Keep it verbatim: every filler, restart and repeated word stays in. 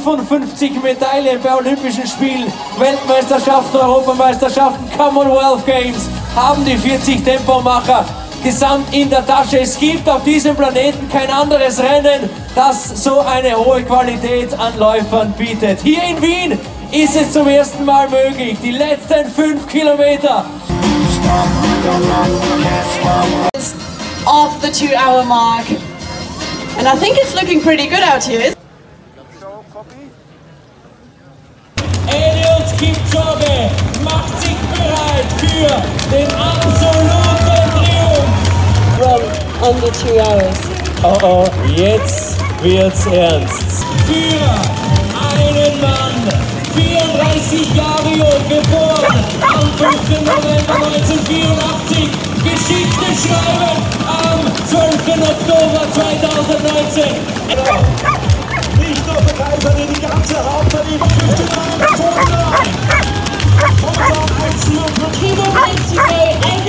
fünfundfünfzig Medaillen bei Olympischen Spielen, Weltmeisterschaften, Europameisterschaften, Commonwealth Games haben die vierzig Tempomacher gesamt in der Tasche. Es gibt auf diesem Planeten kein anderes Rennen, das so eine hohe Qualität an Läufern bietet. Hier in Wien ist es zum ersten Mal möglich. Die letzten fünf Kilometer. Off the two hour mark. And I think it's looking pretty good out here. Eliud Kipchoge macht sich bereit für den absoluten Triumph. Run under two hours. Oh oh, jetzt wird's ernst. Für einen Mann, vierunddreißig Jahre jung, geboren am fünften November neunzehnhundertvierundachtzig, Geschichte schreiben am zwölften Oktober zweitausendneunzehn. Nicht nur der Kaiser, der die ganze Hauptsache die fünfzehn Jahre He will race today.